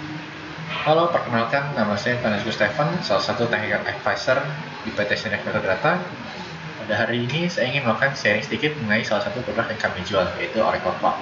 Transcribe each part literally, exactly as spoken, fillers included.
Halo, perkenalkan nama saya Francisco Stefan, salah satu technical advisor di P T Sinex Metadata. Pada hari ini saya ingin melakukan sharing sedikit mengenai salah satu produk yang kami jual, yaitu Oracle Cloud.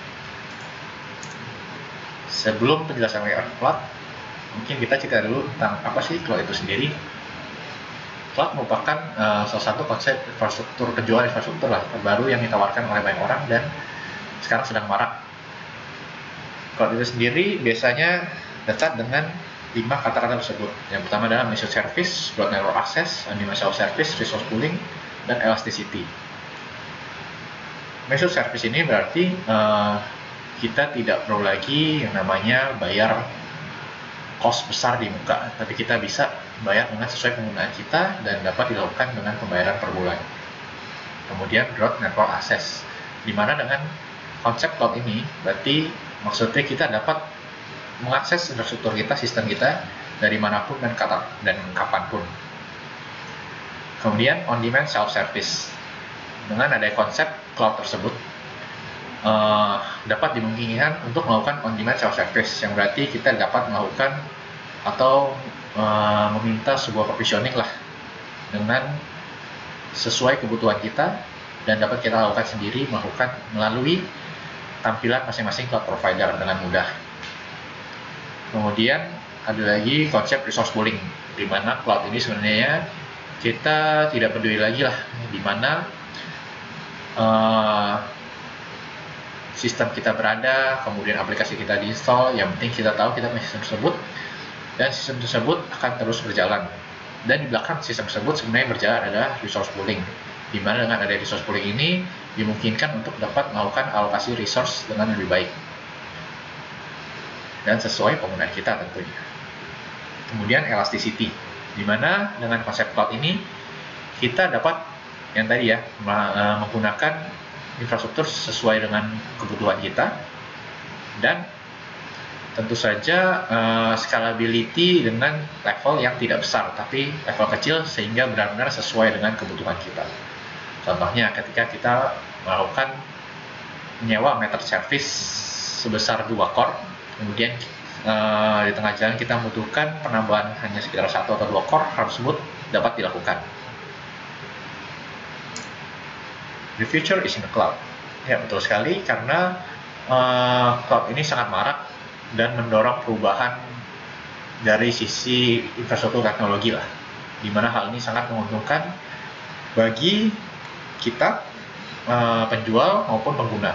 Sebelum penjelasan Oracle Cloud, mungkin kita cerita dulu tentang apa sih Cloud itu sendiri. Cloud merupakan uh, salah satu konsep infrastruktur penjualan infrastruktur lah terbaru yang ditawarkan oleh banyak orang dan sekarang sedang marak. Cloud itu sendiri biasanya dekat dengan lima kata-kata tersebut. Yang pertama adalah Measured Service, Broad Network Access, Dimensional Service, Resource Pooling, dan Elasticity. Measured Service ini berarti uh, kita tidak perlu lagi yang namanya bayar cost besar di muka, tapi kita bisa bayar dengan sesuai penggunaan kita dan dapat dilakukan dengan pembayaran per bulan. Kemudian Broad Network Access, di mana dengan konsep cloud ini berarti maksudnya kita dapat mengakses infrastruktur kita, sistem kita dari manapun dan kata dan kapanpun. Kemudian on-demand self-service, dengan adanya konsep cloud tersebut uh, dapat dimungkinkan untuk melakukan on-demand self-service, yang berarti kita dapat melakukan atau uh, meminta sebuah provisioning lah dengan sesuai kebutuhan kita dan dapat kita lakukan sendiri melakukan melalui tampilan masing-masing cloud provider dengan mudah. Kemudian ada lagi konsep resource pooling, di mana cloud ini sebenarnya kita tidak peduli lagi lah di mana uh, sistem kita berada, kemudian aplikasi kita diinstal, yang penting kita tahu kita punya sistem tersebut dan sistem tersebut akan terus berjalan. Dan di belakang sistem tersebut sebenarnya berjalan adalah resource pooling, di mana dengan ada resource pooling ini dimungkinkan untuk dapat melakukan alokasi resource dengan lebih baik dan sesuai penggunaan kita tentunya. Kemudian elasticity, di mana dengan konsep cloud ini kita dapat yang tadi ya menggunakan infrastruktur sesuai dengan kebutuhan kita dan tentu saja uh, scalability dengan level yang tidak besar tapi level kecil sehingga benar-benar sesuai dengan kebutuhan kita. Contohnya ketika kita melakukan menyewa meter service sebesar dua core, kemudian uh, di tengah jalan kita membutuhkan penambahan hanya sekitar satu atau dua core, hal tersebut dapat dilakukan. The future is in the cloud. Ya, betul sekali, karena uh, cloud ini sangat marak dan mendorong perubahan dari sisi infrastruktur teknologi lah, di mana hal ini sangat menguntungkan bagi kita uh, penjual maupun pengguna.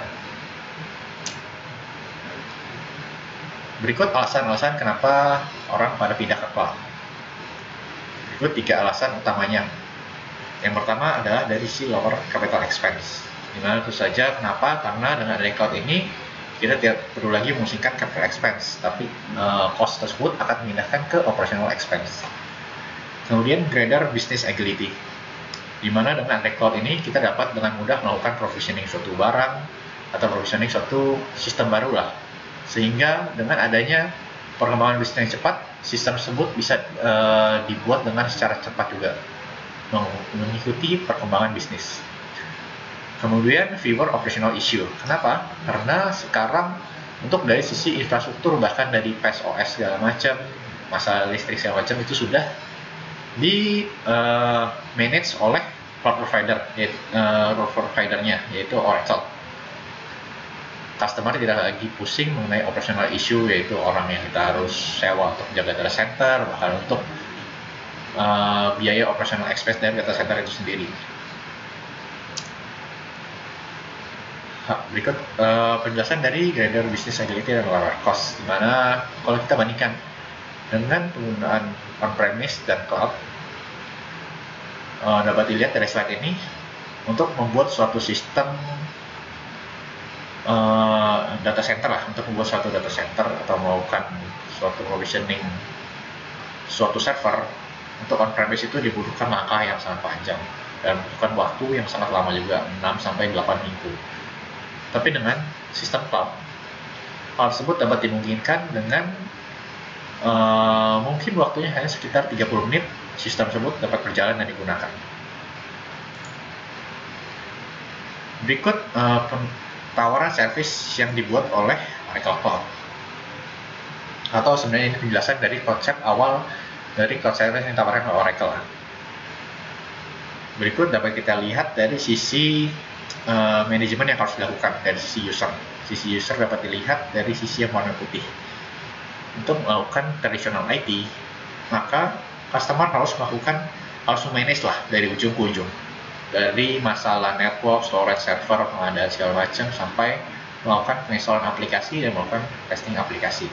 Berikut alasan-alasan kenapa orang pada pindah ke cloud. Berikut tiga alasan utamanya. Yang pertama adalah dari si lower capital expense, dimana tentu saja kenapa, karena dengan adanya cloud ini kita tidak perlu lagi memusingkan capital expense, tapi uh, cost tersebut akan memindahkan ke operational expense. Kemudian greater business agility, dimana dengan adanya cloud ini kita dapat dengan mudah melakukan provisioning suatu barang atau provisioning suatu sistem baru lah, sehingga dengan adanya perkembangan bisnis yang cepat, sistem tersebut bisa uh, dibuat dengan secara cepat juga mengikuti perkembangan bisnis. Kemudian fewer operational issue. Kenapa? Karena sekarang untuk dari sisi infrastruktur, bahkan dari P S O S segala macam, masalah listrik segala macam itu sudah di uh, manage oleh cloud provider, yaitu uh, providernya yaitu Oracle. Customer tidak lagi pusing mengenai operational issue, yaitu orang yang kita harus sewa untuk jaga data center, bahkan untuk uh, biaya operational expense dari data center itu sendiri. Berikut uh, penjelasan dari greater business agility dan lower cost, dimana kalau kita bandingkan dengan penggunaan on-premise dan cloud, uh, dapat dilihat dari slide ini, untuk membuat suatu sistem uh, data center lah, untuk membuat suatu data center atau melakukan suatu provisioning suatu server untuk on-premise itu dibutuhkan langkah yang sangat panjang dan membutuhkan waktu yang sangat lama juga, enam sampai delapan minggu. Tapi dengan sistem cloud, hal tersebut dapat dimungkinkan dengan uh, mungkin waktunya hanya sekitar tiga puluh menit, sistem tersebut dapat berjalan dan digunakan. Berikut uh, tawaran service yang dibuat oleh Oracle Cloud. Atau sebenarnya ini penjelasan dari konsep awal dari cloud service yang ditawarkan oleh Oracle. Berikut dapat kita lihat dari sisi uh, manajemen yang harus dilakukan dari sisi user. Sisi user dapat dilihat dari sisi yang warna putih. Untuk melakukan traditional I T, maka customer harus melakukan harus manage lah dari ujung ke ujung, dari masalah network, storage, server, pengadaan segala macam sampai melakukan penginstalan aplikasi dan melakukan testing aplikasi.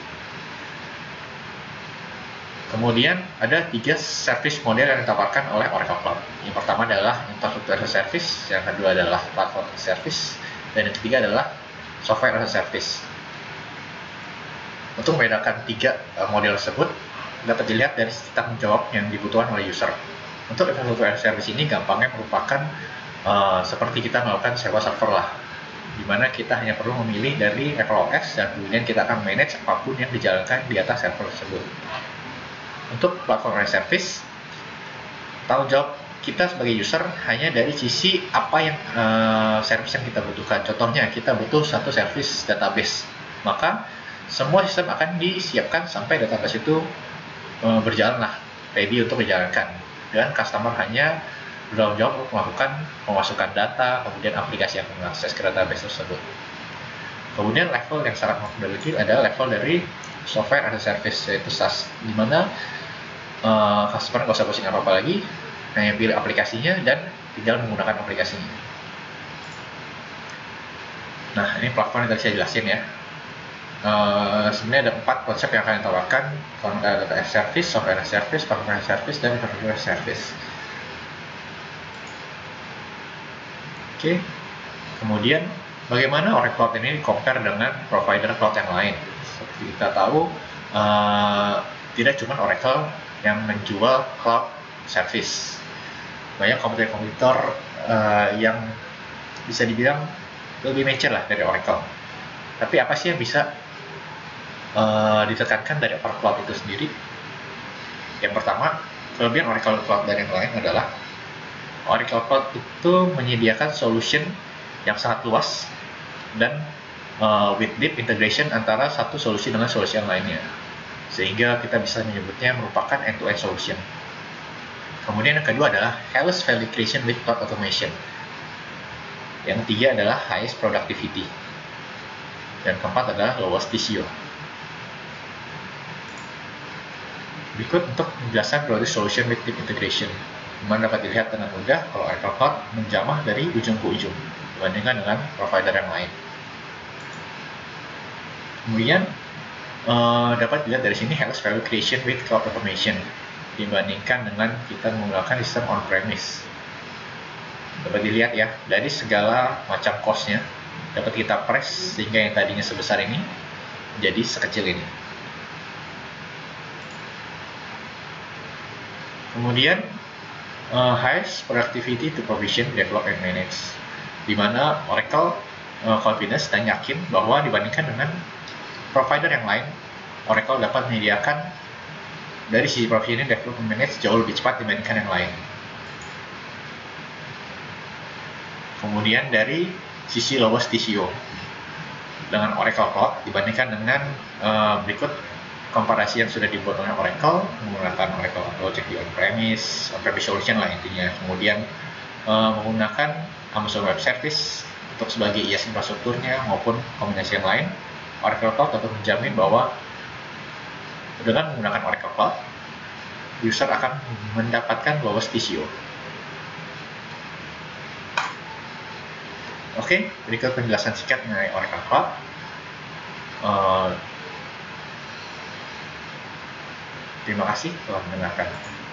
Kemudian ada tiga service model yang ditawarkan oleh Oracle Cloud. Yang pertama adalah infrastructure as a service, yang kedua adalah platform as a service, dan yang ketiga adalah software as a service. Untuk membedakan tiga model tersebut dapat dilihat dari tanggung jawab yang dibutuhkan oleh user. Untuk infrastructure as a service ini gampangnya merupakan uh, seperti kita melakukan sewa server lah, dimana kita hanya perlu memilih dari Apple O S dan kemudian kita akan manage apapun yang dijalankan di atas server tersebut. Untuk platform as a service, tanggung jawab kita sebagai user hanya dari sisi apa yang uh, service yang kita butuhkan. Contohnya kita butuh satu service database, maka semua sistem akan disiapkan sampai database itu uh, berjalan lah, ready untuk dijalankan. Dan customer hanya bertanggung jawab untuk melakukan pemasukan data, kemudian aplikasi yang mengakses ke database tersebut. Kemudian level yang sangat memiliki adalah level dari software as a service, yaitu SaaS, di mana uh, customer nggak usah pusing apa-apa lagi, hanya pilih aplikasinya dan tinggal menggunakan aplikasinya. Nah, ini platform yang tadi saya jelasin ya. Uh, sebenarnya ada empat konsep yang akan ditawarkan: data as service, software as service, platform as service, dan infrastructure as service. Oke, okay. Kemudian bagaimana Oracle Cloud ini compare dengan provider cloud yang lain? Seperti kita tahu, uh, tidak cuma Oracle yang menjual cloud service. Banyak komputer-komputer uh, yang bisa dibilang lebih mature lah dari Oracle. Tapi apa sih yang bisa uh, ditekankan dari Oracle Cloud itu sendiri? Yang pertama, kelebihan Oracle Cloud dari yang lain adalah Oracle Cloud itu menyediakan solution yang sangat luas dan uh, with deep integration antara satu solusi dengan solusi yang lainnya, sehingga kita bisa menyebutnya merupakan end-to-end solution. Kemudian yang kedua adalah highest value creation with cloud automation. Yang ketiga adalah highest productivity. Dan keempat adalah lowest T C O. Berikut untuk penjelasan product solution with deep integration, di mana dapat dilihat dengan mudah kalau Oracle Cloud menjamah dari ujung ke ujung dibandingkan dengan provider yang lain. Kemudian uh, dapat dilihat dari sini highest value creation with cloud automation dibandingkan dengan kita menggunakan sistem on-premise. Dapat dilihat ya, dari segala macam cost-nya dapat kita press sehingga yang tadinya sebesar ini jadi sekecil ini. Kemudian uh, highest productivity to provision, develop, and manage, di mana Oracle uh, confidence dan yakin bahwa dibandingkan dengan provider yang lain, Oracle dapat menyediakan dari sisi provisioning, develop, and manage jauh lebih cepat dibandingkan yang lain. Kemudian dari sisi lowest T C O dengan Oracle Cloud dibandingkan dengan uh, berikut komparasi yang sudah dibuat oleh Oracle menggunakan Oracle Project di on-premise, on-premise solution lah intinya. Kemudian uh, menggunakan Amazon Web Service untuk sebagai IaaS infrastrukturnya maupun kombinasi yang lain, Oracle Cloud dapat menjamin bahwa dengan menggunakan Oracle Cloud, user akan mendapatkan lowest T C O. Oke, okay, berikut penjelasan singkat mengenai Oracle Cloud. Uh, terima kasih telah mendengarkan.